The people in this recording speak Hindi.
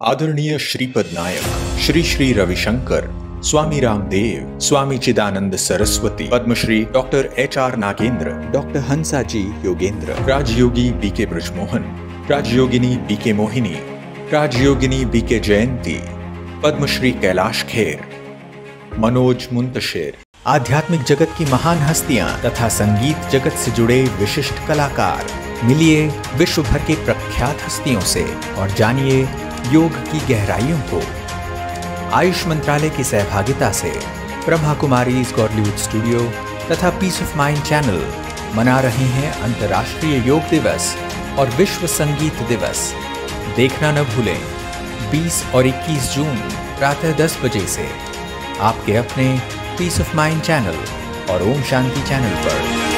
आदरणीय Shripad Naik, Shri Shri Ravi Shankar, Swami Ramdev, Swami Chidanand Saraswati, Padma Shri doctor HR Nagendra, doctor Hansaji Yogendra, Rajyogi BK Brijmohan, Rajyogini BK Mohini, Rajyogini BK Jayanti, Padma Shri Kailash Kher, Manoj Muntashir, आध्यात्मिक जगत की महान हस्तियां तथा संगीत जगत से जुड़े विशिष्ट कलाकार। मिलिए विश्व भर के प्रख्यात हस्तियों से और जानिए योग की गहराइयों को। आयुष मंत्रालय की सहभागिता से ब्रह्मा कुमारीज गॉडलीवुड स्टूडियो तथा पीस ऑफ माइंड चैनल मना रहे हैं अंतर्राष्ट्रीय योग दिवस और विश्व संगीत दिवस। देखना न भूलें 20 और 21 जून प्रातः 10 बजे से आपके अपने पीस ऑफ माइंड चैनल और ओम शांति चैनल पर।